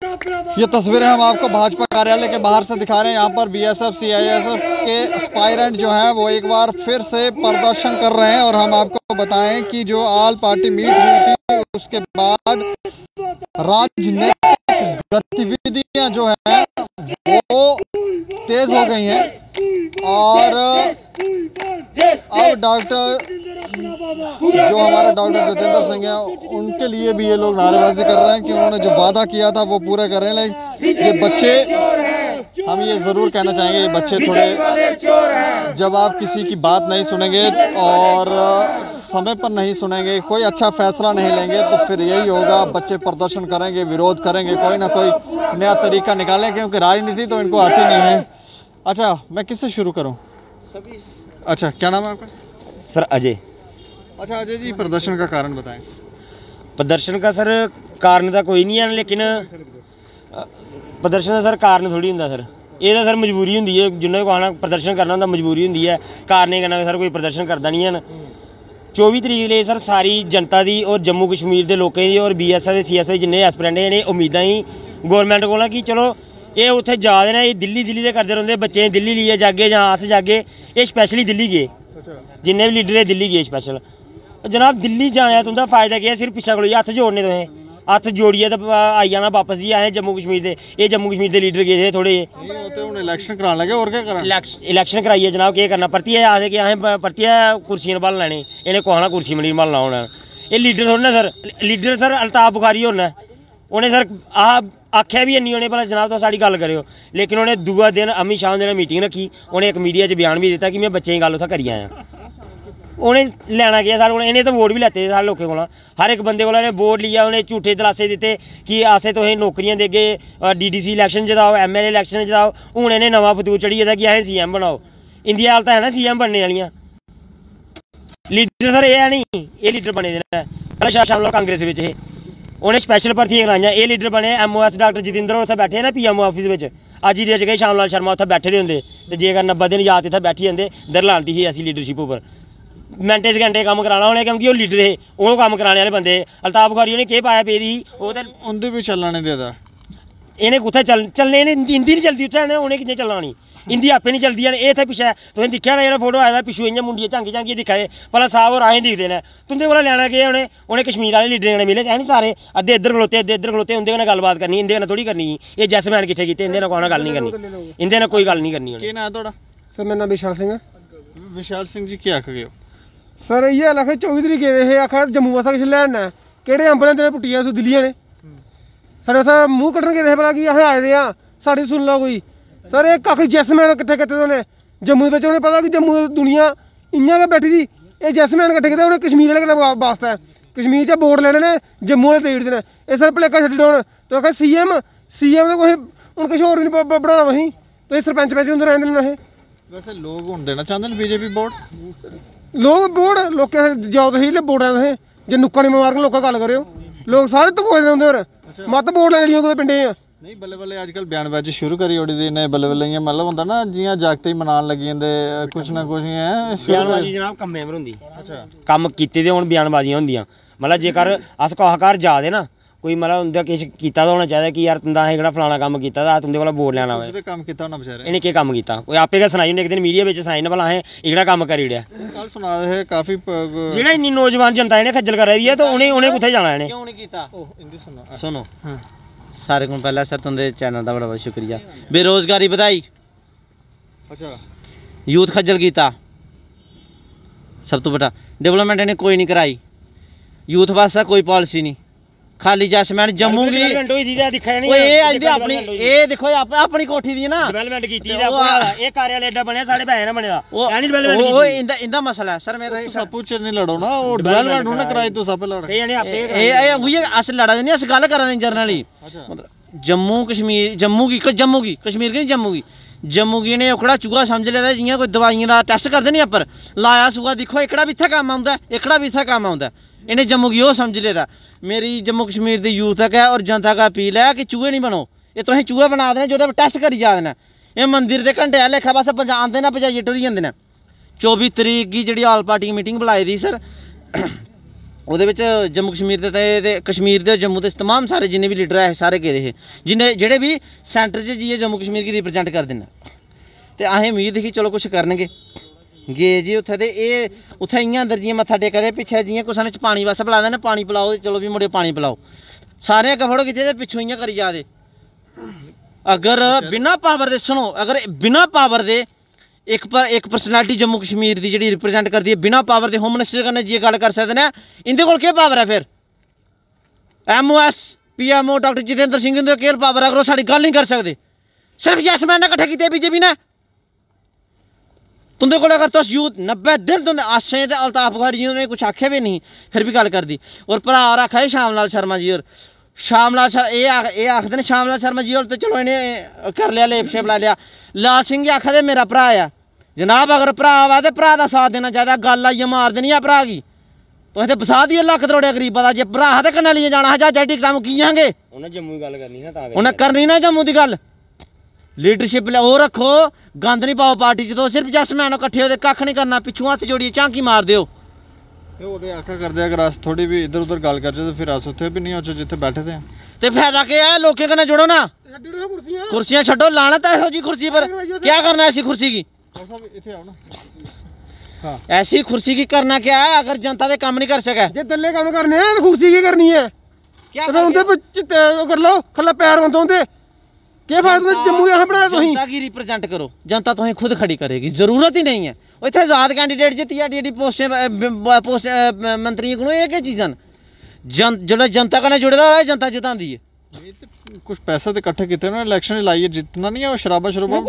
ये तस्वीरें हम आपको भाजपा कार्यालय के बाहर से दिखा रहे हैं। यहाँ पर बीएसएफ सीआईएसएफ के एस्पायरेंट जो हैं वो एक बार फिर से प्रदर्शन कर रहे हैं। और हम आपको बताएं कि जो ऑल पार्टी मीट हुई थी उसके बाद राजनीतिक गतिविधियां जो हैं वो तेज हो गई हैं। और अब डॉक्टर जो हमारे डॉक्टर जितेंद्र सिंह हैं उनके लिए भी ये लोग नारेबाजी कर रहे हैं कि उन्होंने जो वादा किया था वो पूरा कर रहे हैं। लेकिन ये बच्चे, हम ये ज़रूर कहना चाहेंगे, ये बच्चे थोड़े, जब आप किसी की बात नहीं सुनेंगे और समय पर नहीं सुनेंगे, कोई अच्छा फैसला नहीं लेंगे तो फिर यही होगा। बच्चे प्रदर्शन करेंगे, विरोध करेंगे, कोई ना कोई नया तरीका निकालें, क्योंकि राजनीति तो इनको आती नहीं है। अच्छा, मैं किससे शुरू करूँ? अच्छा, क्या नाम है आपका? सर अजय। अच्छा अजय जी, प्रदर्शन का कारण बताएं। प्रदर्शन का सर कारण तो कोई नहीं है, लेकिन प्रदर्शन का सर कारण थोड़ी होंगे सर, ये तो सर मजबूरी होंगी है। जिन्होंने कहना प्रदर्शन करना होंगे मजबूरी होंगी है, कारण नहीं करना सर कोई प्रदर्शन करता नहीं है। 24 तरीक लिए सर सारी जनता की और जम्मू कश्मीर के लोगों की और BSF CSF जिन्हें एस्पिरेंट हैं इन्हें उम्मीदा ही गौरमेंट को कि चलो ये उत्थे जा रहे हैं, ये दिल्ली दे करते रहते बच्चे दिल्ली लिए जागे जां अस जागे, ये स्पैशली दिल्ली गए। जिन्ने भी लीडर है दिल्ली गए स्पैशल। जनाब दिल्ली जाने का तुंदा फायदा क्या है? सिर्फ पिछा खड़ोइए हत्थ जोड़ने, तुसें हत्थ जोड़िए तो आई जाना वापस जी। असें जम्मू कश्मीर के, ये जम्मू कश्मीर के लीडर गए थे थोड़े, इलेक्शन कराने लगे और क्या करना? इलेक्शन कराइए जनाब, क्या करना? परतियै आखदे कि असें परतियै कुर्सियां संभाल लैनी, इन्हें कहना कुर्सी मिली संभालना होना। ये लीडर थोड़े ना sir, leader sir Altaf Bukhari होना, उन्हें सर आख्या भी नहीं उन्हें भला जनाब तो साड़ी गल करो, लेकिन उन्हें दूआ दिन अमित शाह ने मीटिंग रखी, उन्हें एक मीडिया च बयान भी दिता कि मैं बच्चों की गल उत्थै करी आया। उन्हें लैना गया साढ़े को, इन्हें तो वोट भी लैते साढ़े लोगों को, हर एक बंदे को वोट लिया, उन्हें झूठे दलासे दिते कि असें तुसें नौकरियां देगे, DDC इलैक्शन जिताओ, MLA इलैक्शन जिताओ। हूँ इन्हें नवा फतूर चढ़ी गेदा कि असें CM बनाओ। इंदिया हालत है ना CM बनने वालियां। लीडर सर ये है नहीं, ये लीडर बने दे पहले शामिल कांग्रेस में हे, उन्हें स्पैशल भर्थियां कराइयां। ये लीडर बने MOS डॉक्टर जितेंद्र उत्थे बैठे ना PMO ऑफिस में, अज ही गए शाम लाल शर्मा उत्थे बैठे दे होंदे, ते जेकर 90 दिन याद इत्थे बैठी जंदे दर लांती ही ऐसी लीडरशिप उपर मिनटे घंटे कम कराना उन्हें, क्योंकि वो लीडर थे, वो कम कराने वाले बंदे। अल्ताफ बुखारी उन्हें केह् पाया पेदी ही, वो उंदे भी चलना नहीं देता। इन्हें कुत्थै चलने, हिंदी नहीं चलती उत्थै, उन्हें किन्ने चलना नहीं, हिंदी आपे नहीं चलती है। इत्थै पिच्छे तुसें दिक्खेआ ना, जेह्ड़ा फोटो आया पिच्छू इ'यां मुंडियां झांकी दिक्खा दे, भला साहब होर असें दिखदे न, तुंदे कोला लैना केह्? उ'नें कश्मीर आह्ले लीडरें कन्नै मिले है नी सारे, अद्धे इद्धर खलोते अद्धे इद्धर खलोते, उंदे कन्नै गल्लबात करनी, इंदे कन्नै थोड़ी करनी। एह् जैसमैन किट्ठे कीते, इंदे कन्नै गल्ल नहीं करनी, इंदे कन्नै कोई गल्ल नहीं करनी। केह् नाम थुआढ़ा? सर मेरा नाम विशाल सिंह है। विशाल सिंह जी केह् आख गए हो? सर इ'यै गल्ल आखे 24 तरीक गेदे हे, आखा जम्मू वास्ते किश लैना ऐ, केह्ड़े अंब ने तेरे पुट्टिया उस दिल्लिया ने साढ़े उत्थै मूंह कड्ढन गेदे हे भला कि असें आए दे आं, साढ़ी सुन लो कोई। सर एह् कक्ख जैसमैन किट्ठे कीते दे उ'नें जम्मू दे, उ'नें पता कि जम्मू दी दुनिया इ'यां गै बैठी दी, एह् जैसमैन किट्ठे कीते उ'नें कश्मीर आह्ले कन्नै वास्ता ऐ, कश्मीर च वोट लैने ने, जम्मू आह्ले देई ओड़दे न। एह् सर भलेखा छड्डी ओड़ो। तो आखा CM ते कोई हून किश होर नहीं बनाना तुसीं, तुसीं सरपंच होंदे रैंह्दे न। असें वैसे लोग हुण देना चाहते हैं BJP वोट, लोग वोट लोकें जाओ तुसीं वोट तुसें जे नुक्का नहीं मार के लोकें गल्ल करेओ, लोग सारे धकोए दे होंदे होर मत वोट लैने लेई कुदै पिंडें च। नहीं बल्ले बल्ले अजकल बयानबाजी शुरू करी ओड़ी दी ने, बल्ले बल्ले इ'यां मतलब होंदा ना जियां जागते ही मनान लगी जंदे कुछ ना कुछ बयानबाजी जनाब कम्में पर होंदी। अच्छा कम्म कीते दे हुण बयानबाजियां होंदियां, मतलब जेकर अस कुसै घर जा दे ना, कोई मतलब उं'दा किश कीता होना चाहिदा कि यार तुं'दा असें एह्कड़ा फलाना कम्म कीता ता तुं'दे कोला वोट लैना होऐ। कम्म कीता होना बेचारे, इ'नें केह् कम्म कीता? कोई आपे गै सनाई ओड़ने, इक दिन मीडिया बिच सनाई ना भला असें एह्कड़ा कम्म करी ओड़ेआ। कल सुना दे हे काफी जेह्ड़ा इन्नी नौजवान जनता इ'नें खज्जल करा दी है, तो उ'नें कुत्थै जाना? इ'नें क्यों नहीं कीता? सुनो सारे को पहले सर तुंदे चैनल का बड़ा बड़ा शुक्रिया। बेरोजगारी बधाई, अच्छा यूथ खज्जल किया, सब तो बड़ा डेवलपमेंट इन्हें कोई नहीं कराई, यूथ वास्ते कोई पॉलिसी नहीं, खाली जैसमैन जम्मू की अपनी ये देखो अपनी कोठी दी ना डेवलपमेंट कीती ये कार्यालय एडा बनया साढ़े पैसे ना बनेदा वो इंदा मसला है सर। मैं तो सब कुछ नहीं लड़ो ना, वो डेवलपमेंट उन्होंने कराई तो सब लड़ ये वही अस लड़ा नहीं, अस गल करा दे जर्नली मतलब जम्मू की कश्मीर की जम्मू की जम्मू की ने ओकड़ा चूहा समझ लेदा जियां कोई दवाइयां दा टेस्ट करदे नहीं पर लाया सूआ दिक्खो एकड़ा भी इत्थै कम्म आउंदा, एकड़ा भी इत्थै कम्म आउंदा, इन्हें जम्मू की ओह् समझ लेदा। मेरी जम्मू कश्मीर दी यूथ है और जनता का अपील है कि चूहे नहीं बनो, ये तुसें चूहे बना देने जो टेस्ट करी जा देना, ये मंदिर के घंटे आह्ले लेखा बस आंदे ना भजाइयै टुरी जंदे न। 24 तरीक की जी ऑल पार्टी मीटिंग बुलाई दी सर, ਉਹਦੇ ਵਿੱਚ ਜੰਮੂ ਕਸ਼ਮੀਰ ਦੇ ਤੇ ਕਸ਼ਮੀਰ ਦੇ ਜੰਮੂ ਦੇ तमाम सारे जिन्ने भी लीडर है सारे गेदे हे जिन्ने जेह्ड़े भी सेंटर च जाइयै जम्मू कश्मीर गी रिप्रजेंट करदे न ते असें उम्मीद ही चलो कुछ करनगे गे जी उत्थै ते एह् उत्थै इ'यां अंदर जि'यां मत्था टेका दे पिच्छे जि'यां कुसै ने पानी वास्ते बुलाए दा ना पानी पिलाओ ते चलो भी मुड़े पानी पिलाओ सारे अग्गें फड़ो खिच्चे ते पिच्छों इ'यां करी जा दे अगर बिना पावर दे सुनो अगर बिना पावर दे एक पर्सनैलिटी जम्मू कश्मीर की जी रिप्रजेंट करती है बिना पावर के होम मिनिस्टर कन्नै जी गल कर सकते हैं इंदे कोल केह् पावर है फिर MOS PMO doctor Jitendra Singh इंदे केह् पावर है अगर ओह् साढ़ी गल नहीं कर सकते सिर्फ यस मैन ने कट्ठे कीते बीजेपी ने तुंदे कोल अगर तुस यूथ 90 दिन तुंदे आशें ते अल्ताफ बुखारी जी उन्होंने कुछ आखेआ भी नहीं फिर भी गल कर दी और भरा और आखा श्यामलाल शर्मा जी और श्यामलाल ये आखदे ने श्यामलाल शर्मा जी होर तो चलो इन्हें कर लिया लेप शेप ला लिया लाल सिंह जी आखा दे मेरा भरा है जनाब अगर भरा आवा ते भरा दा साथ देना चाहिए गल आइयै मार देनी है भरा गी तुसें ते बसा दी लक्ख त्रोड़े गरीबा दा जे भरा ते कन्नै लेइयै जाना हा जां टिकटां मुक्कियांगे उन्हें जम्मू की गल करनी ना तां उन्हें करनी ना जम्मू की गल लीडरशिप ओह् रखो गंद नहीं पाओ पार्टी च तो सिर्फ जस मैन कट्ठे होए कक्ख नहीं करना पिच्छों हत्थ जोड़िए झांकी मार दिओ ਉਹਦੇ ਆਖਾ ਕਰਦੇ ਅਗਰ ਅਸ ਥੋੜੀ ਵੀ ਇੱਧਰ ਉੱਧਰ ਗੱਲ ਕਰਜੇ ਤਾਂ ਫਿਰ ਅਸ ਉੱਥੇ ਵੀ ਨਹੀਂ ਹੋਚੇ ਜਿੱਥੇ ਬੈਠੇ ਤੇ फायदा क्या है लोकें कन्नै जुड़ो ना कुर्सियां छड्डो लानत है जी कुर्सी पर क्या करना है ऐसी कुर्सी की ਇੱਥੇ ਆਓ ना ऐसी कुर्सी की करना क्या है अगर जनता दे काम नहीं कर सके जे दल्ले काम करने हैं तो कुर्सी की करनी है क्या तो उनके कर लो खल्ला पैर बंद होंदे क्या फायदा जम्मू यहाँ बनाया तुसीं जनता की रिप्रेजेंट करो जनता तुहें खुद खड़ी करेगी जरूरत ही नहीं है इत्थे आजाद कैंडिडेट जित्ती एडी पोस्ट मंत्रियों को ये केह् चीज़ां न जेह्ड़ा जनता कन्नै जुड़े दा होऐ जनता जितांदी है कुछ पैसे तो इकट्ठे किए ना इलेक्शन लाइए जितना नहीं है वो शराबा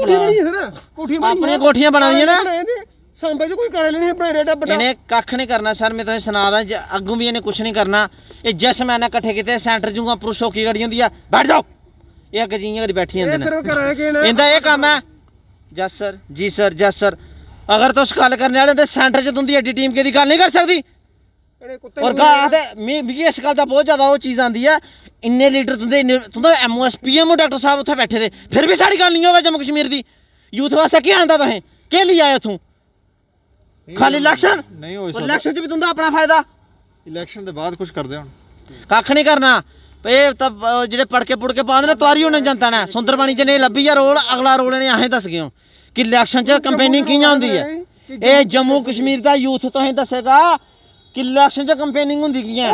अपनी कोठियां बना दियां ना सांबे च कोई कार्यालय नहीं बनाया एडा बड्डा इन्हें कक्ख नहीं करना सर मैं तुसें सना दा अग्गों भी इन्हें कुछ नहीं करना ये जस मैंने कट्ठे कीते सेंटर च उप्परों सौखी गड्डी होंदी है बैठ जाओ ये अग्गे जियां करी बैठी जंदे न इंदा एह् कम्म है yes sir ji sir yes sir अगर तुस गल करने वाले होंदे सेंटर च तुंदी एड्डी टीम केह्दी गल नहीं कर सकदी और आखदे मिगी इस गल दा बहुत ज्यादा ओह् चीज़ आंदी है इन्ने लीडर तुंदे MOS PMO डॉक्टर साहब उत्थे बैठे दे फिर भी साड़ी गल नहीं होवे जम्मू कश्मीर दी यूथ वास्ते केह् आंदा तुसें केह् लेई आए उत्थों खाली इलेक्शन नहीं हो सकदा इलेक्शन च भी तुंदा अपना फायदा इलेक्शन दे बाद कुछ करदे हुण कक्ख नहीं करना जेह्ड़े पड़के पुड़के पांदे ने तवारी होने जनता ने सुंदरबनी च नहीं लब्भी जा रोल अगला रोल इनें असें दस गए कि इलेक्शन च कैंपेनिंग कि'यां होंदी है एह् जम्मू कश्मीर दा यूथ तुसें दस्सेगा कि इलेक्शन च कैंपेनिंग होंदी कि'यां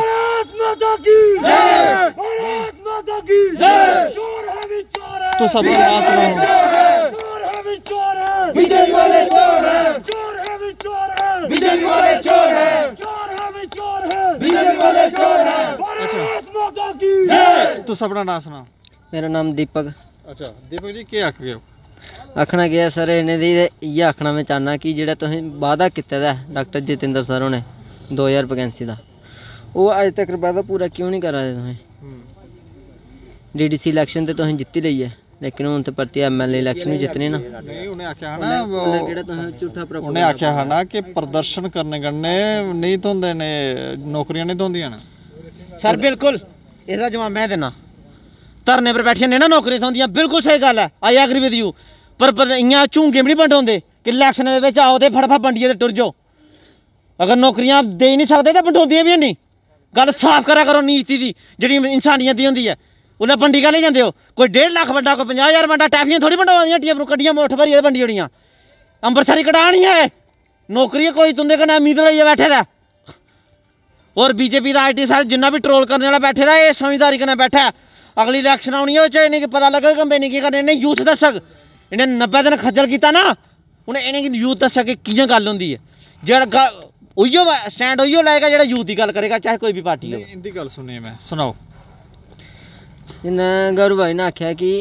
तो सब नाम सुनाओ बीजेपी वाले चोर हैं बीजेपी वाले चोर हैं बीजेपी वाले चोर हैं तुस अपना नाम सुनाओ मेरा नाम दीपक अच्छा दीपक जी केह् आख गए हो आखना गया सर इन्हें दी इ'यै आखना मैं चाहना कि जेह्ड़ा तुसें वादा कीते दा डॉक्टर जितेंद्र सर होरें 2000 वैकेंसी दा ओह् अज तक वादा पूरा क्यों नहीं करा दे तुसें DDC इलेक्शन ते तुसें जित्ती लेई है लेकिन हून ते परतियै MLA इलेक्शन भी जितने ना नहीं उन्हें आख्या ना जेह्ड़ा तुसें झूठा उन्हें आख्या है ना कि प्रदर्शन करने कन्नै नहीं थोंदे ने नौकरियां नहीं थोंदियां न सर बिल्कुल इसदा जवाब मैं देना धरने पर बैठियां नहीं ना नौकरियां थोंदियां बिल्कुल सही गल है आई एग्री विद यू पर इ'यां झूंगे भी नहीं बंडोंदे कि इलेक्शन दे विच आओ ते फटाफट बंडियै ते टुर जाओ अगर नौकरियां दे नहीं सकदे ते बंडोंदियां भी नहीं गल साफ करा करो नीति दी जेह्ड़ी इंसानियत दी होंदी है उन्हें बंडी गै जंदे हो कोई 1.5 लाख बंडा कोई 50,000 बंडा टैफियां थोड़ी बंडवा दियां हट्टियां कड्डियां मुट्ठ भरियै बंडी ओड़ियां अंबरसरी कटा नहीं है नौकरी कोई तुंदे कन्नै उम्मीद लाइयै बैठे दा और बीजेपी का IT सैल जिन्ना भी ट्रोल करने वाला बैठे दा ये समझदारी कन्नै बैठा अगली इलेक्शन आनी है इन्हें पता लगे कंपेनिंग की करने इन्हें यूथ दस्सग इन्हें 90 दिन खज्जल किया ना उन्हें इन्हें यूथ दस्सग कि कि'यां गल होंदी है जेह्ड़ा उइयो स्टैंड उइयो लएगा जेह्ड़ा यूथ की गल करेगा चाहे कोई भी पार्टी हो इंदी गल सुनिए मैं सुनाओ जिन्हें गौरव भाई ने आख्या कि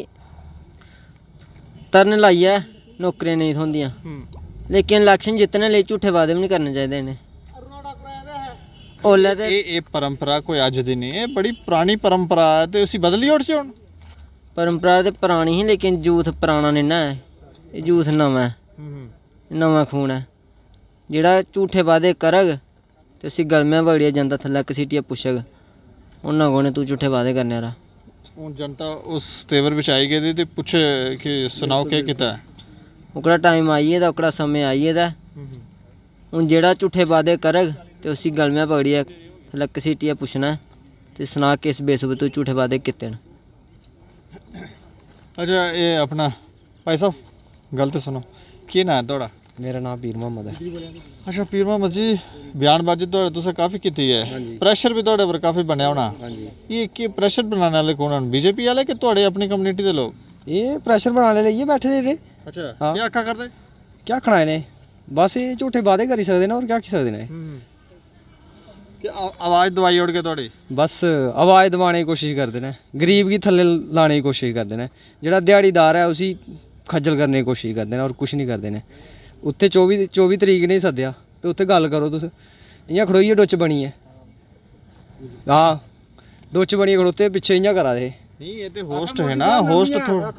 तरन लाइयै नौकरियां नहीं थोंदियां लेकिन इलेक्शन जितने लिए झूठे वादे भी नहीं करने चाहिए इन्हें ओल्ले ते ये परंपरा कोई अज दी नहीं है बड़ी पुरानी परंपरा है ते उसी बदली ओड़ हुण परंपरा ते पुरानी ही लेकिन यूथ पुराना नहीं ना है यूथ नवां है नवां खून है जेह्ड़ा झूठे वादे करग ते उसी गलमें पकड़ियै जनता थल्लै घसीटियै पुच्छग उन्ना कोने तू झूठे वादे करने आह्ला हूँ जनता उस तेवर विच आई गेदी ते पुछे कि सुनाओ केह् कीता ओकड़ा टाइम आई गेदा ओकड़ा समय आई गेदा हूँ जेह्ड़ा झूठे वादे करग ते उसी गलमें पकड़ियै थल्लै घसीटियै पुच्छना ते सना किस बेस पर तूं झूठे वादे कीते न। अच्छा ये अपना भाई साहब गल तो सुनो, की नाम है थोड़ा? मेरा नाम पीर मोहम्मद है। अच्छा पीर मोहम्मद जी, बयानबाजी थोड़े तुसें काफ़ी की है, प्रेशर भी थोड़े पर काफ़ी बनया होना। ये की प्रेशर बनाने वाले कौन हैं? बीजेपी वाले कि थोड़े अपनी कम्युनिटी के लोग? ये प्रेशर बनाने लिए बैठे दे। अच्छा हाँ। क्या आखा करते? क्या खनाए ने? बस ये झूठे वादे करी सकते ने और क्या की सकते ने। आवाज़ दवाई उड़ के थोड़ी बस आवाज़ दबाने की कोशिश करते हैं, गरीब की थल्ले लाने की कोशिश करते हैं, जेह्ड़ा दिहाड़ीदार है उसी खज्जल करने की कोशिश करते हैं और कुछ नहीं करते हैं। उत्थे 24 तरीक नहीं सद्देआ ते उत्थे गल करो तुस, इ'यां खड़ोइयै डुच्च बनी है। हाँ डुच्च बनियै खड़ोते पिच्छे इ'यां करा दे। नहीं ये तो होस्ट है ना, होस्ट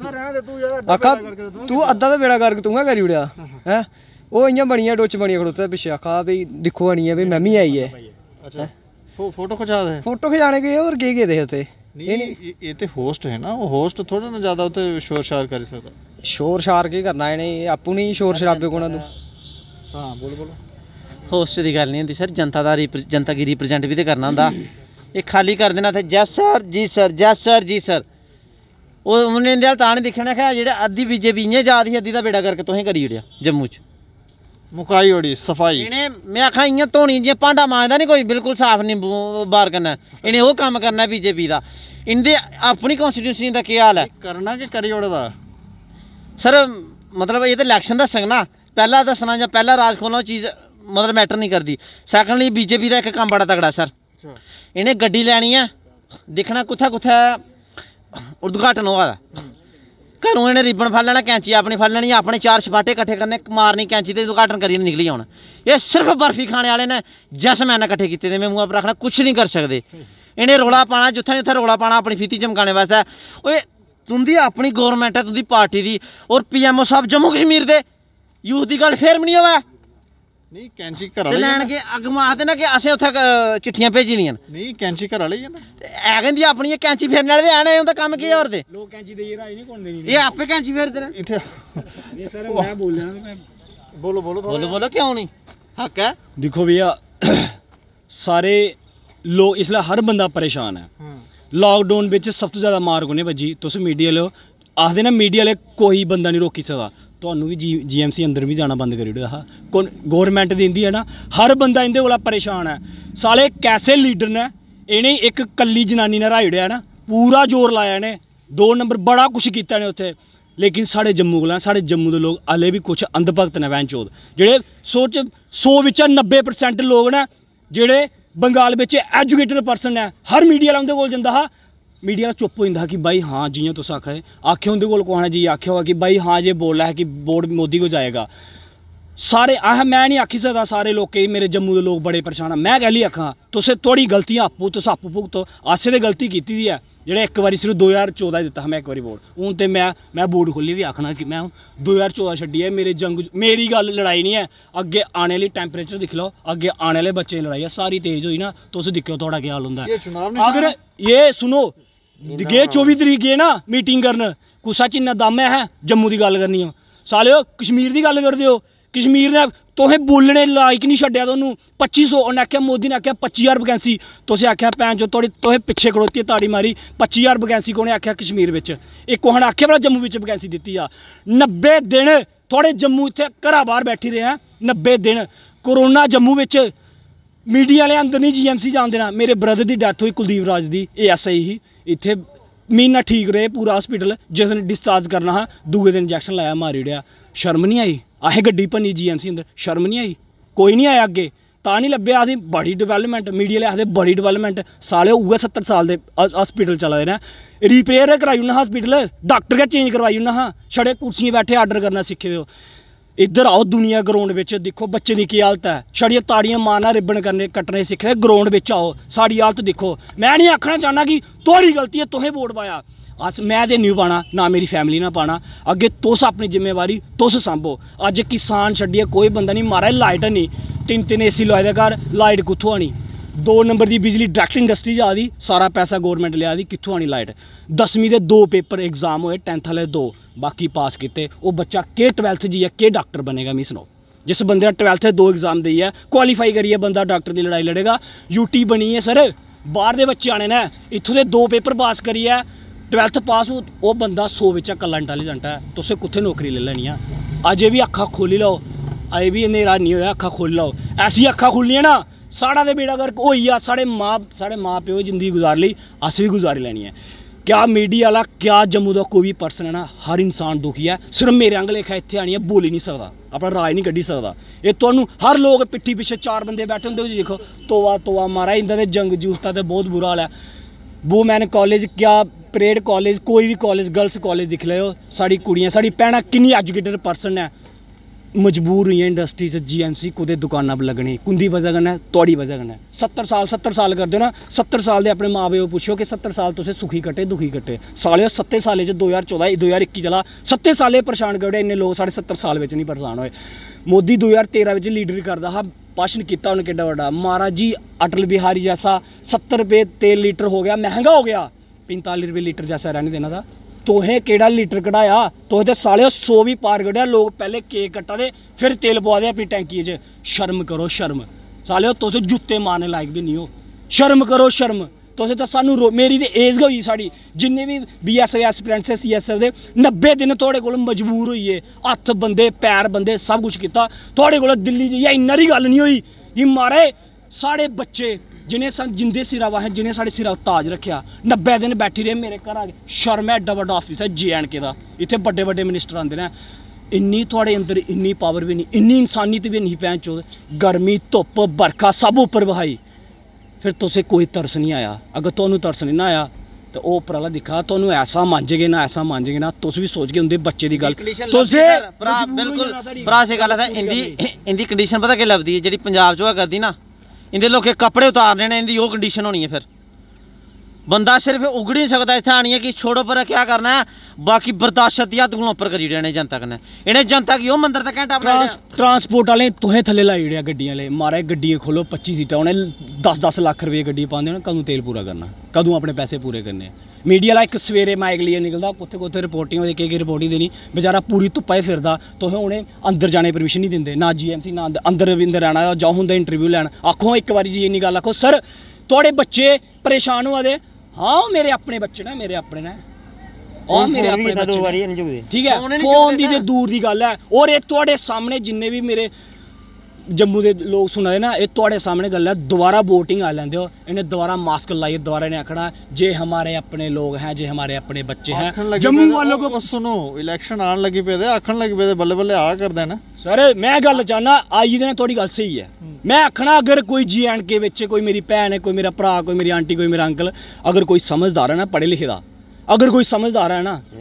आखा तू अद्धा तो बेड़ा गर्क तूं गै करी ओड़ेआ हैं। ओह् इ'यां बनियै डुच्च बनियै खड़ोते पिच्छे, आखा भाई दिक्खो आनियै भाई मैं भी आई है। अच्छा फोटो खिचा दे? फोटो खिचाने गए और केह् गेदे हे उत्थे? नहीं ये तो होस्ट है ना, वो होस्ट थोड़ा ना ज़्यादा उत्ते शोर शार करी सकता। शोर शार केह् करना इ'नें, आपूं नहीं शोर शराबे कोना तू। हाँ बोलो बोलो। होस्ट दी गल नहीं होंदी सर, जनता गी रिप्रजेंट भी तो करना होंदा। ये खाली कर देना थे yes sir ji sir yes sir ji sir, उन्हें इंदे तां नहीं दिक्खना कि जेह्ड़ा अद्धी बीजेपी इ'यां जा दी, अद्धी दा बेड़ा करके तुसें करी ओड़ेआ जम्मू च मुकाई ओड़ी सफाई। इन्हें मैं आखा इ'यां धोनी जि'यां भांडा मांजदा नहीं कोई, बिल्कुल साफ नींबू बार करना, इन्हें ओह् कम्म करना बीजेपी दा। इंदे अपनी कॉन्स्टिट्यूंसी दा केह् हाल है? करना कि करी ओड़े दा सर मतलब ये तो इलैक्शन दस्सग ना, पैह्ला दस्सना जां पैह्ला राज खोलना ओह् चीज़ मतलब मैटर नहीं करदी। सैकंडली बीजेपी दा इक कम्म बड़ा तगड़ा सर, इन्हें गड्डी लैनी है, दिक्खना कुत्थै कुत्थै उद्घाटन होआ दा, घरों इन्हें रिबन फड़ लेना, कैंची अपनी फड़ लेनी, अपने 4 छपाटे कट्ठे करने, मारनी कैंची ते उद्घाटन करियै निकली जाना। ये सिर्फ बर्फी खाने वाले ने जसमैन कट्ठे कीते दे, मैं मुंह पर रखना कुछ नहीं कर सकते। इन्हें रौला पाना जित्थै जित्थै रौला पाना अपनी फीती चमकाने वास्ते। ओए तुंदी अपनी गौरमेंट है, तुंदी पार्टी दी, और PMO साहब जम्मू कश्मीर दे यूथ दी गल फिर भी नहीं होवे। नहीं कैंची घर ते लैन के अग्ग मारदे ना कि असें उत्थै चिट्ठियां भेजी दियां। नहीं कैंची घर वाले ही है ना, है कहंदी अपनी कैंची फेरने वाले हैन, उंदा कम्म केह् होर दे लोग कैंची देइयै राई नहीं कौन देनी। ये आपे कैंची फेरदे ने। इत्थे ये सर मैं बोल रहा हूं, मैं बोलो बोलो बोलो बोलो क्यों नहीं, हक है। देखो भैया सारे लोग इसलिए हर बंदा परेशान है। लॉकडाउन बिच सब तो ज़्यादा मार कोने बजी, तुस मीडिया लो आखदे ना मीडिया आह्ले कोई बंदा नहीं रोकी सकदा, तुहानू भी GMC अंदर भी जाना बंद करी ओड़ेआ हा। गौरमेंट दिंदी है ना, हर बंदा इंदे कोला परेशान है। साले कैसे लीडर ने, इन्हें एक कल्ली जनानी ने हराई ओड़ेआ ना, पूरा जोर लाया इन्हें, 2 नंबर बड़ा कुछ कीता ने उत्थे। लेकिन साढ़े जम्मू कोला साढ़े जम्मू दे लोग हले भी कुछ अंधभगत ने वैन चोद, जेह्ड़े 100 बिच्चा 90% लोग ने जेह्ड़े बंगाल बिच एजुकेटेड पर्सन है। हर मीडिया आह्ला उंदे कोल जंदा हा, मीडिया आह्ला चुप हो जंदा हा कि भाई हाँ जियां तुस आखे उंदे कोल कुसै ने जी आखेआ होगा कि भाई हाँ ये बोला है कि वोट मोदी को जाएगा। सारे मैं नहीं आखी सकदा सारे लोग मेरे जम्मू के लोग बड़े परेशान हैं, मैं कैली आखां तुसें थोड़ी गलतियां तुस आपूं भुगतो। असें ते गलती कीती दी है, जेह्ड़े एक बारी सिर्फ 2014 दित्ता हा मैं एक बारी वोट, हून ते मैं बोर्ड खोल्ली भी आखना कि मैं 2014 छड्डियै मेरे जंग मेरी गल्ल लड़ाई नहीं है। अग्गे आने आह्ली टैंपरेचर दिक्ख लओ, अग्गे आने आह्ले बच्चें दी लड़ाई है, सारी तेज होई ना, तुस दिक्खो थोड़ा केह् हाल होंदा है। अगर ये सुनो गे 24 तरीक गे ना मीटिंग करन, कुसा च इन्ना दम है जम्मू की गल करनी हो, साले कश्मीर की गल करदे हो। कश्मीर ने तुसें बोलने लायक नहीं छड्डेआ, तुहानूं 2500 उन्हें आखेआ, मोदी ने आखेआ 25,000 वैकेंसी, तुसें आखेआ भैन चो थोड़ी तुसें पिच्छे खड़ोती ताड़ी मारी। 25,000 वैकेंसी कुसने आखेआ कश्मीर बिच, एह् कुसै ने आखेआ भला जम्मू बिच वैकेंसी दित्ती आ। 90 दिन थोड़े जम्मू इत्थे घरा बाहर बैठी रहे हैं, 90 दिन कोरोना जम्मू बिच, मीडिया आह्ले अंदर नहीं GMC जान देना। मेरे ब्रदर की डैथ हुई कुलदीप राज दी, ASI ही, इत्थे महीना ठीक रहे पूरा हॉस्पिटल, जिस दिन डिस्चार्ज करना हा दूए दिन इंजैक्शन लाया मारी ओड़ेआ। शर्म नहीं आई, असें गड्डी भन्नी GMC अंदर, शर्म नहीं आई, कोई नहीं आया अग्गे, तां नहीं लब्भेआ। आखदे बड़ी डिवेलपमेंट, मीडिया आह्ले आखदे बड़ी डिवेलपमेंट, साले उ'ऐ 70 साल दे हॉस्पिटल चला दे न। रिपेयर कराई ओड़ना हॉस्पिटल, डॉक्टर गै चेंज करवाई ओड़ना हा, छड़े कुर्सियां बैठे आर्डर करना सिक्खे दे हो। इधर आओ दुनिया ग्राउंड बिच दिक्खो बच्चे की हालत है, छड़ियां ताड़ियां मारना रिबन करने कट्टने सिक्खे, ग्राउंड बिच आओ साड़ी हालत दिक्खो। मैं नहीं आखना चाहना कि थोड़ी गलती है तुसें वोट पाया, अस मैं ते नहीं पाना, ना मेरी फैमिली ना पाना, अग्गे तुस अपनी जिम्मेवारी तुस सांभो। अज किसान छड्डियै कोई बंदा नहीं, मारा लाइट नहीं, 3 AC लोआए दे घर, लाइट कुत्थों आनी? 2 नंबर की बिजली डायरैक्ट इंडस्ट्री जा दी, सारा पैसा गौरमेंट लिया दी, कित्थों आनी लाइट? 10वीं के 2 पेपर एग्जाम होए, 10th वाले 2, बाकी पास किते। वो बच्चा के 12th जाइए के डॉक्टर बनेगा, मिगी सनाओ? जिस बंदे ने 12th 2 एग्जाम दी है क्वालीफाई करिए बंदा डॉक्टर की लड़ाई लड़ेगा। यूटी बनी है सर, बाहर दे बच्चे आने ने, इत्थों दे 2 पेपर पास करिए 12th पास वो बंदा 100 बिच्चा कल्ला इंटैलीजेंट है, तुसें कुत्थे नौकरी ले लैनी है। अजे भी अक्खां खोली लो, अजे भी नेरा नहीं होया, अक्खां खोली लो, ऐसी अक्खां खुल्लियां ना साढ़ा ते बेड़ा गर्क होई आ। साढ़े माँ प्यो की जिंदगी गुजार ली, अस भी गुजारी लैनी है। क्या मीडिया वाला, क्या जम्मू का कोई भी पर्सन है ना, हर इंसान दुखी है। सिर्फ मेरे आंग लेखा इत्थे आनी है, बोली नहीं सकता, अपना राज नहीं कड्ढी सकता। ये तुहानू हर लोग पिट्ठी पिछे 4 बंदे बैठे होंदे, देखो तोवा मारा इंदा ते जंग जूस दा ते बहुत बुरा हाल है। वूमैन कॉलेज, क्या परेड कॉलेज, कोई भी कॉलेज, गर्ल्स कॉलेज दिख लो, साड़ी कुड़ियां, साड़ी भैनां किन्नी एजुकेटेड पर्सन है, मजबूर हुई इंडस्ट्री च GMC कुदे दुकाना पर लगनी, कुंदी वजह कन्नै, तोड़ी वजह कन्नै। 70 साल करदे ना, 70 साल दे अपने माँ प्यो पुच्छो कि 70 साल तुसें सुखी कट्टे दुखी कट्टे। साले 7 सालें च 2014 2021 चला, 7 सालें परेशान करी ओड़े, इन्ने लोग साढ़े 70 साल बिच नहीं परेशान होए। मोदी 2013 बिच लीडर करदा हा, भाषण किया उन्हें केड्डा बड़ा, महाराज जी अटल बिहारी जैसा 70 रुपये तेल लीटर हो गया, महंगा हो गया, 45 रुपये लीटर जैसा रहने देना था। तुहें केड़ा लीटर कढ़ाया, तुहें ते साले 100 भी पार कढ़िया। लोग पहले केक कट्टा दे फिर तेल पवा दे अपनी टैंकी च। शर्म करो शर्म, साले तुस जुत्ते मारने लायक भी नहीं हो, शर्म करो शर्म। तुसें तो सानू मेरी ते एज गै होई साड़ी, जिन्ने भी BSF एस्पिरेंट्स CSF दे 90 दिन थोड़े कोल मजबूर होइए, हत्थ बंदे पैर बंदे सब कुछ किया, थोड़े कोल दिल्ली जाइए इन्ना दी गल नहीं होई कि मारे साढ़े बच्चे जिन्हें जिंदे सिरा वाहे, जिन्हें साढ़े सिरा ताज रखा, 90 दिन बैठी रहे मेरे घर आ गए। शर्म है, एड्डा बड्डा ऑफिस है JNK का, इतने बड़े बड़े मिनिस्टर आते हैं, इन्नी थोड़े अंदर इन्नी पावर भी नहीं, इन्नी इंसानियत भी नहीं, भैन चोद गर्मी धुप्प बरखा सब उपर बहाई, फिर तुसें कोई तरस नहीं आया। अगर तुहानू तरस नहीं ना आया तो ओह् उप्पर आह्ला दिक्खा, तुहानू ऐसा मांजेगे ना, ऐसा मांजेगे ना, तुस भी सोचगे उंदे बच्चे दी गल। तुसें बिल्कुल भरा से गल है, इंदी कंडीशन पता केह् लभदी है, जेह्ड़ी पंजाब च होआ करदी ना, इंदे लोकें कपड़े उतारने ने, इंदी ओह् कंडीशन होनी है। फिर बंदा सिर्फ उगड़ नहीं सकता इत्थै आनिए कि छोड़ो पर क्या करना है, बाकी बर्दाश्त दी हद कोला उप्पर करी ओड़ेआ इ'नें जनता कन्नै। इ'नें जनता गी ओह् मंदर तक घैंटा बनाई ओड़ेआ। ट्रांसपोर्ट वाले तुहें थल्ले लाई ओड़ेआ गड्डियां आह्ले, महाराज गड्डियां खोलो 25 सीटां, उ'नें 10-10 लाख रुपये गड्डी पांदे, उ'नें कदूं तेल पूरा करना, कदूं अपने पैसे पूरे करने। मीडिया आह्ला इक सवेरे माइक लेइयै निकलदा, कुत्थे कुत्थे रिपोर्टिंग होई, केह् रिपोर्टिंग देनी, बेचारा पूरी धुप्पा ही फिरदा, तुसें उ'नें अंदर जाने दी परमिशन नहीं दिंदे, ना GMC ना अंदर भी अंदर रहना, जाओ उं'दा इंटरव्यू लैन। आखो एक बारी जी इन्नी गल आखो, सर थुआढ़े बच्चे परेशान होआ दे, हाँ मेरे अपने बच्चे ने, मेरे अपने ने, और मेरे अपने बच्चे, ठीक है, फोन दी ते दूर दी गल है। और ये थुआढ़े सामने जिन्ने भी मेरे जम्मू के लोग सुना दे ना, ये थुआढ़े सामने गल है, दोबारा वोटिंग आ लैंदे हो, इन्हें दोबारा मास्क लाइए, दोबारा इन्हें आखना जे हमारे अपने लोग हैं, जे हमारे अपने बच्चे हैं। जम्मू वालों को सुनो, इलेक्शन आन लगी पे, आखन लगी पे, बल्ले बल्ले आ कर देना। सर मैं गल चाहना, आई देना थोड़ी गल सही है, मैं आखना अगर कोई JNK बिच कोई मेरी भैन है, कोई मेरा भरा, कोई मेरी आंटी, कोई मेरा अंकल, अगर कोई समझदार है ना, पढ़े लिखे दा, अगर कोई समझदार है ना,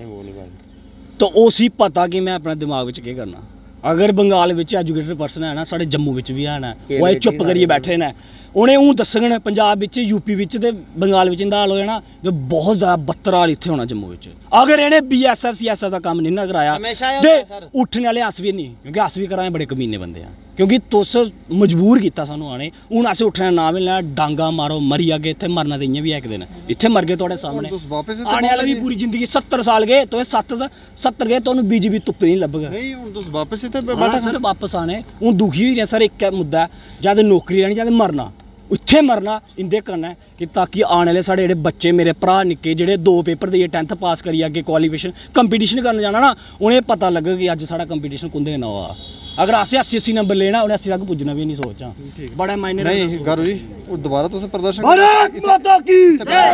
तो उसी पता कि मैं अपने दिमाग में केह् करना। अगर बंगाल में एजुकेटेड पर्सन है ना, साढ़े जम्मू में भी है ना, वो चुप करिए बैठे ने, उन्हें हूँ दस्सगन पंजाब UP ते बंगाल में इंदा हाल होया ना, जो बहुत ज़्यादा बदतर हाल इत्थे होना जम्मू में। अगर इन्हें BSF CSF का काम नहीं ना कराया ते उठने वाले अस भी नहीं, क्योंकि अस भी कराए बड़े कमीने बंदे हैं, क्योंकि तुस मजबूर किया सानू आने, हूँ असें उठने ना मिलना, डांगा मारो मरी जागे, इत्थे मरना तो इ'यां भी एक दिन, इत्थे मर गए थोड़े सामने, आने वाले भी पूरी जिंदगी 70 साल गए, तो 70 गए, तो BJP तुप्पे नहीं लभगा। नहीं हुण तुस वापस इत्थे बैठे सर, वापस आने हूँ दुखी होई सर, एक मुद्दा है, या तो नौकरी लैनी, या मरना, उत्थे मरना इंदे कन्नै, कि ताकि आने वाले साढ़े जेह्ड़े बच्चे मेरे भरा निक्के, जेह्ड़े 2 पेपर देइयै 10th पास करियै अग्गे क्वालीफिकेशन कंपीटिशन करन जाना ना, उ'नें पता लग्गग कि अज्ज साढ़ा कंपीटिशन कुंदे कन्नै होआ। अगर असें 80 नंबर लेना, उ'नें 80 तक पुज्जना भी नहीं सोचां, बड़ा मायने नहीं घर हुई, वो दोबारा तुस प्रदर्शन भारत माता की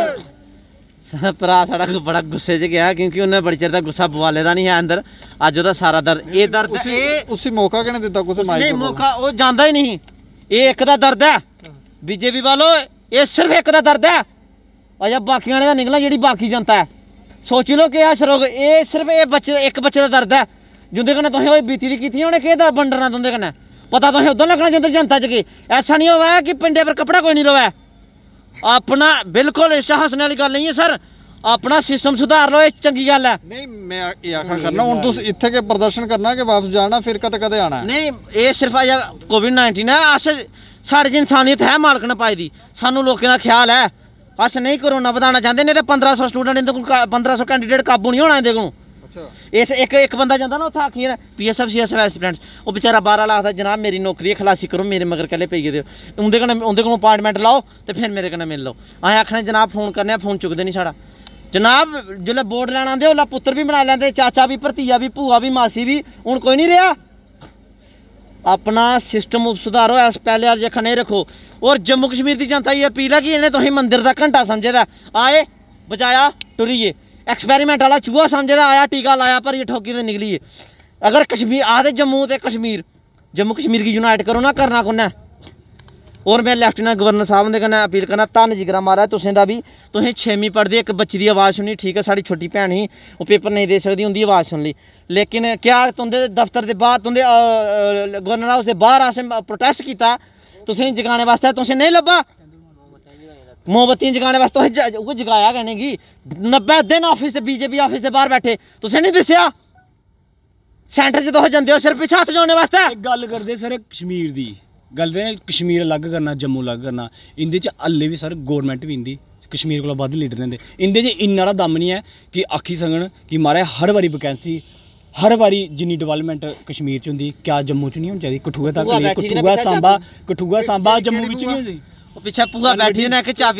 भरा साढ़ा बड़ा गुस्से च गया, क्योंकि उन्हें बड़ी चिर दा गुस्सा बवाले दा नहीं है अंदर, अज ओहदा सारा दर्द, ये दर्द उसी मौका किहने दित्ता, कुछ नहीं मौका वो जानदा ही नहीं, ये एक दा दर्द है BJP वालों, ये सिर्फ एक दा दर्द है, अजा बाकी आने दा निकला, जेह्ड़ी बाकी जनता है सोची लो कि असर होगा, ये सिर्फ ये बच्चे एक बच्चे दा दर्द है, जिंदे कन्नै तुसें ओह् बीती दी कीती, उ'नें केह् बंडना तुंदे कन्नै, पता तुसें उद्धर लगना जिंदर जनता च कि ऐसा नहीं होवा कि पिंडे पर कपड़ा कोई नहीं रोवै। अपना बिल्कुल इस हंसने वाली गल नहीं है सर, अपना सिस्टम सुधार लो, ये चंगी गल है। नहीं मैं ये आखा करना, हुण तुस इत्थे के प्रदर्शन करना कि वापस जाना, फिर कदे आना है? नहीं ये सिर्फ अज COVID-19 है, अस साढ़े च इंसानियत है मालक ने पाई दी, सानू लोकें दा ख्याल है, अस नहीं कोरोना बधाना चाहते, नहीं तो 1500 स्टूडेंट इंदे कोल 1500 कैंडीडेट काबू नहीं होना इंदे कोल। इस एक बंदा जाता ना उत्थे आखिए PSF CSF एस्पिरेंट्स वो बेचारा 12 लाख दा जनाब मेरी नौकरी खलासी करो मेरे मगर कल्ले पेई गेदे उंदे कोल अपॉइंटमेंट लाओ ते फिर मेरे कन्नै मिल लो असें आखने जनाब फोन करने फोन चुकदे नहीं साढ़ा जनाब जिसलै वोट लैन आंदे उसलै पुत्तर भी बना लैंदे चाचा भी भरतीजा भी भूआ भी मासी भी हुण कोई नहीं रहा अपना सिस्टम सुधारो ऐस पहले अज नहीं रखो और जम्मू कश्मीर की जनता ये अपील है कि इन्हें तुम मंदिर का घंटा समझे दा आए बजाया टुरिए एक्सपेरीमेंट वाला चूहा समझे दा आया टीका लाया पर ये ठोकी तो निकलिए अगर कश्मीर आते जम्मू ते जम्मू कश्मीर की यूनाइट करो ना करना कुन्नै और मैं लैफ्टिनेंट गवर्नर साहब दे कन्नै अपील करना धन जिगरा मारा तुसें दा भी तुसें 6वीं पढ़दे एक बच्ची दी आवाज़ सुनी ठीक है साड़ी छोटी भैन ही वो पेपर नहीं दे सकदी उंदी आवाज़ सुन ली लेकिन क्या तुंदे दफ्तर दे बाहर तुंदे गवर्नर हाउस दे बाहर असें प्रोटेस्ट कीता तुसें जगाने वास्ते तुसें नहीं लब्भा मोमबत्तियां जगाने वास्ते तुसें उ'ऐ जगाया गै नहीं 90 दिन ऑफिस ते बीजेपी ऑफिस दे बाहर बैठे तुसें नहीं दस्सेआ सेंटर च तुस जंदे हो सिर्फ पिच्छे हत्थ जोड़ने वास्ते गल करदे सर कश्मीर दी गल ते कश्मीर अलग करना जम्मू अलग करना इंदे च हल्ले भी सर गौरमेंट भी इंदी कश्मीर कोला बद्ध लीडर ने इंदे च इन्ना हारा दम नहीं है कि आखी सकन कि महाराज हर बारी वैकेंसी हर बारी जिन्नी डेवलपमेंट कश्मीर च होंदी क्या जम्मू च नहीं होनी चाहिदी कठुआ तक कठुआ सांबा जम्मू बिच नहीं होंदी पिछे भूआ बैठी ने चाबी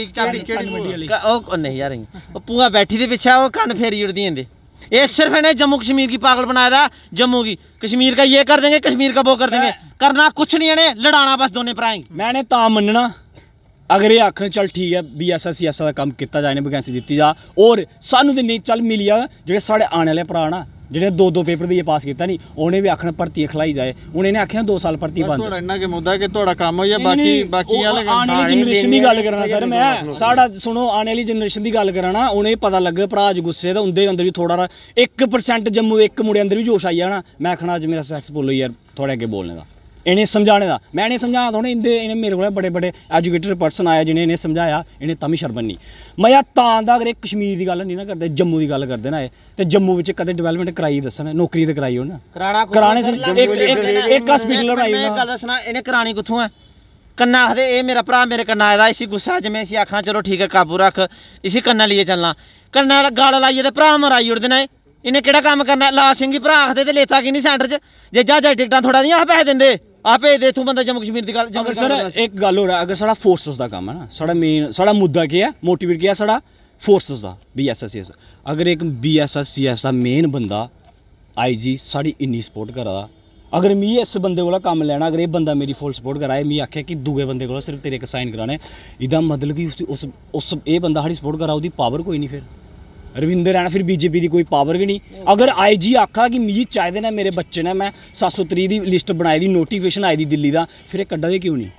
नहीं यार भूआ बैठी दे पिछे वो कन्न फेरी उड़दी इंदे ये सिर्फ इन्हें जम्मू कश्मीर की पागल बनाया था जम्मू की कश्मीर का ये कर देंगे कश्मीर का वो कर देंगे करना कुछ नहीं इन्हें लड़ाना बस दोनों भराएं मैंने ता मनना अगर ये आखन चल ठीक है BSS CSS का काम किया जाए वैकेंसी दी जा और सानू तो नहीं चल मिली जा जेह्ड़े साढ़े आने वाले भरा ना जेह्ड़े 2 पेपर दिए पास किया नहीं उन्हें भी आखना भर्ती खलाई जाए उन्हें इन्हें आखिया 2 साल भर्ती बंद इन्ना के मुद्दा कि थोड़ा काम होइया बाकी आने वाली जनरेशन की गल करना सर मैं साढ़ा सुनो आने वाली जनरेशन की गल कराना उन्हें पता लगे भरा ज गुस्से ते उंदे अंदर भी थोड़ा 1% जम्मू एक मुड़े अंदर भी जोश आई जाना मैं आखना अज मेरा सैक्स बोलो यार थोड़े अगे बोलने का इन्हें समझाने का मैं इन्हें समझाना थोड़े इन्हें मेरे को बड़े एजुकेटेड पर्सन आया जिन्हें इन्हें समझाया इन्हें तभी शर्म नहीं मैं तां दा अगर कश्मीर की गल नहीं ना करते जम्मू की गल करते ना तो जम्मू में कदे डेवलपमेंट कराई दसन नौकरी तो कराई हो ना कराने एक हॉस्पिटल बनाई गल दसना इन्हें करानी कुत्थों है कन्ना आखदे ए मेरा भरा मेरे कन्ना आया इसी गुस्सा अज मैं इसी आखा चलो ठीक है काबू रख इसी कन्ना लिए चलना कन्ना गल लाइए तो भरा मराई उड़दे ने इन्हें केड़ा काम करना लाल सिंह ही भरा आखदे ते लेता कि नहीं सेंटर च जे जहाज टिकटां थोड़ा दियां पैसे दिंदे आप भेजदे इत्थों बंदा जम्मू कश्मीर दी गल अगर सर एक गल हो रहा अगर साढ़ा फोर्सेस का काम है ना साढ़ा मेन साढ़ा मुद्दा क्या है मोटिवेट क्या है साढ़ा फोर्सेस का BSS CSS अगर एक BSS CSS का मेन बंदा IG साड़ी इन्नी सपोर्ट करा दा अगर मी इस बंदे कोला कम्म लैना अगर ये बंदा मेरी फुल सपोर्ट कराए मी आखे कि दूए बंदे कोला सिर्फ तेरे एक साइन कराने इदा मतलब कि उस ये बंदा साड़ी सपोर्ट करा ओह्दी पावर कोई नहीं फिर रविंदर है ना फिर बीजेपी की कोई पावर भी नहीं अगर IG आखा कि मिगी चाहिए ना मेरे बच्चे ने मैं 730 की लिस्ट बनाई दी नोटिफिकेशन आई दी दिल्ली का फिर कड्डा दे क्यों नहीं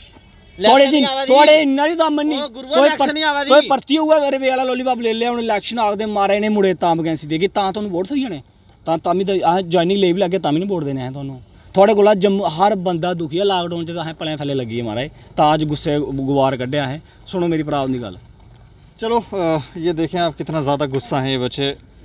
थोड़े इन्ना भी दम नहीं कोई भर्ती होगा रवे वाला लॉलीपॉप ले लिया हूँ इलैक्शन आखदे मारे ने मुड़े तां वैकेंसी देगी तां तुहानूं वोट थ्होई जाने तां ज्वाइनिंग लेई बी लग्गे तां बी नहीं वोट देने असें तुहानूं थोड़े कोला जम्मू हर बंदा दुखी है लॉकडाउन च असें भलें थल्ले लग्गी महाराज तां अज गुस्से गुवार कड्ढेआ असें सुनो मेरी भरा दी गल चलो ये देखें आप कितना ज़्यादा गुस्सा है ये बच्चे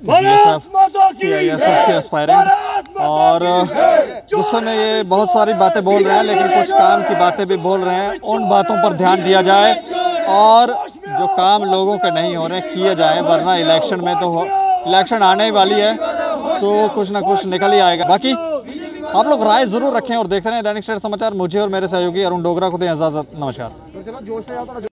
CISF के एस्पायरेंट और गुस्से में ये बहुत सारी बातें बोल रहे हैं लेकिन कुछ काम की बातें भी बोल रहे हैं उन बातों पर ध्यान दिया जाए और जो काम लोगों के नहीं हो रहे किए जाए वरना इलेक्शन में तो इलेक्शन आने ही वाली है तो कुछ ना कुछ निकल ही आएगा बाकी आप लोग राय जरूर रखें और देखते रहें दैनिक स्टेट समाचार मुझे और मेरे सहयोगी अरुण डोगरा को दें इजाजत नमस्कार